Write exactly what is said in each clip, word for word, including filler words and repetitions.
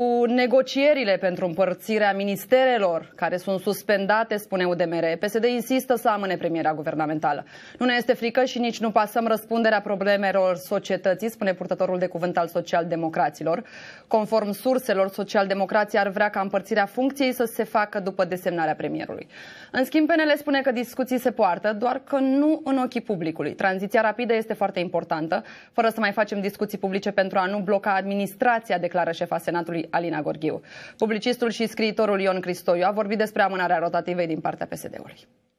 Cu negocierile pentru împărțirea ministerelor, care sunt suspendate, spune U D M R, P S D insistă să amâne premiera guvernamentală. Nu ne este frică și nici nu pasăm răspunderea problemelor societății, spune purtătorul de cuvânt al socialdemocraților. Conform surselor, socialdemocrații ar vrea ca împărțirea funcției să se facă după desemnarea premierului. În schimb, P N L spune că discuții se poartă, doar că nu în ochii publicului. Tranziția rapidă este foarte importantă, fără să mai facem discuții publice pentru a nu bloca administrația, declară șefa Senatului Alina Gorghiu. Publicistul și scriitorul Ion Cristoiu a vorbit despre amânarea rotativei din partea P S D-ului.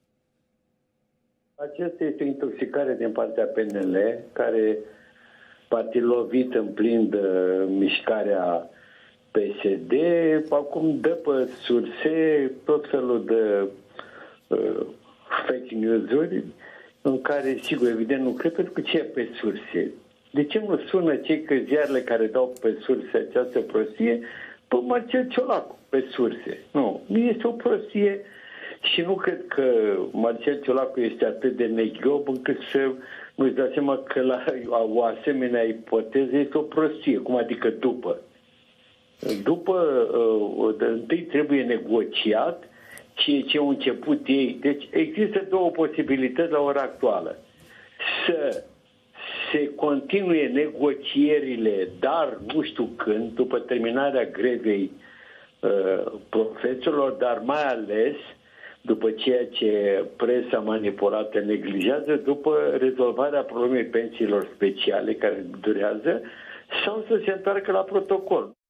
Aceasta este o intoxicare din partea P N L, care poate lovit în plin de mișcarea P S D, acum dă pe surse tot felul de uh, fake news-uri în care, sigur, evident, nu cred, pentru că ce e pe surse? De ce nu sună cei că ziarele care dau pe surse această prostie pe Marcel Ciolacu pe surse? Nu, nu este o prostie și nu cred că Marcel Ciolacu este atât de neghiob încât să nu-și dea seama că la o asemenea ipoteză este o prostie. Cum adică după? După, uh, de întâi trebuie negociat ceea ce au început ei. Deci există două posibilități la ora actuală. Să se continue negocierile, dar nu știu când, după terminarea grevei uh, profesorilor, dar mai ales după ceea ce presa manipulată neglijează, după rezolvarea problemei pensiilor speciale care durează, sau să se întoarcă la protocol.